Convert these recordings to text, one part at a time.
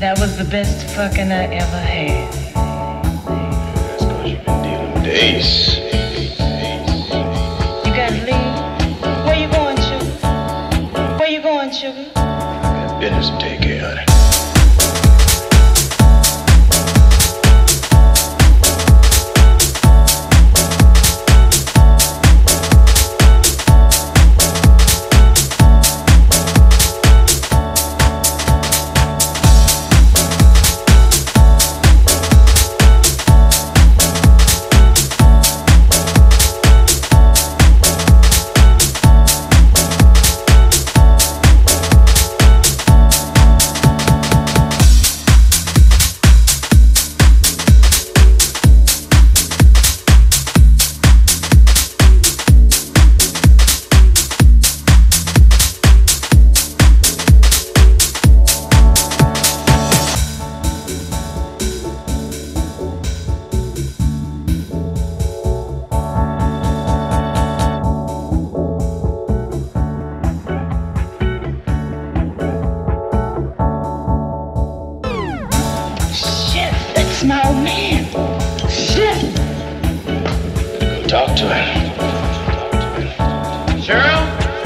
That was the best fucking I ever had. That's cause you've been dealing with the ace. You gotta leave? Where you going, sugar? Where you going, sugar? I got business to take care of. That's my old man. Shit. Talk to him. Cheryl?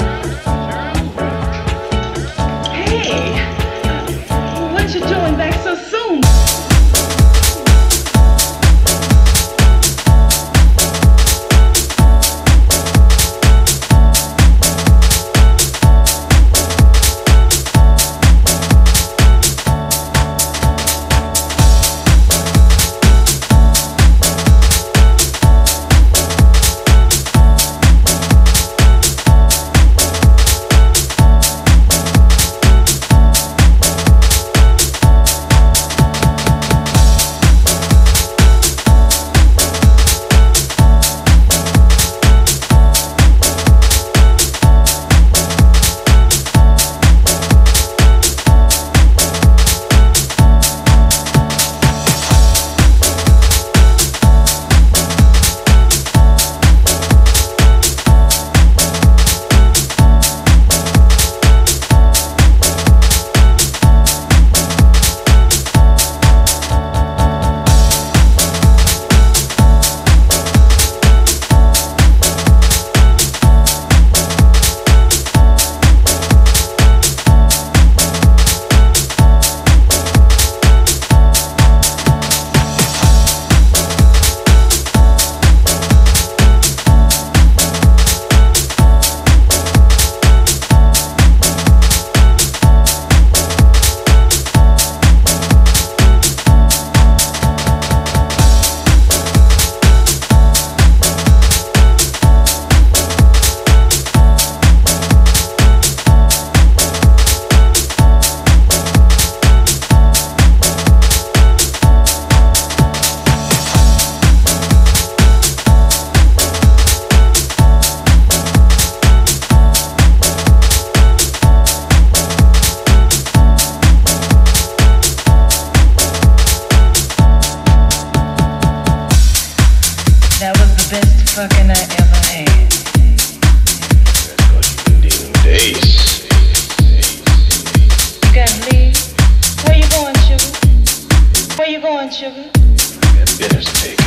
Hey, what you doing back so soon? That was the best fucking I ever had. That's cause you've been dealing with the ace. You gotta leave? Where you going, sugar? Where you going, sugar? I got business to take care of.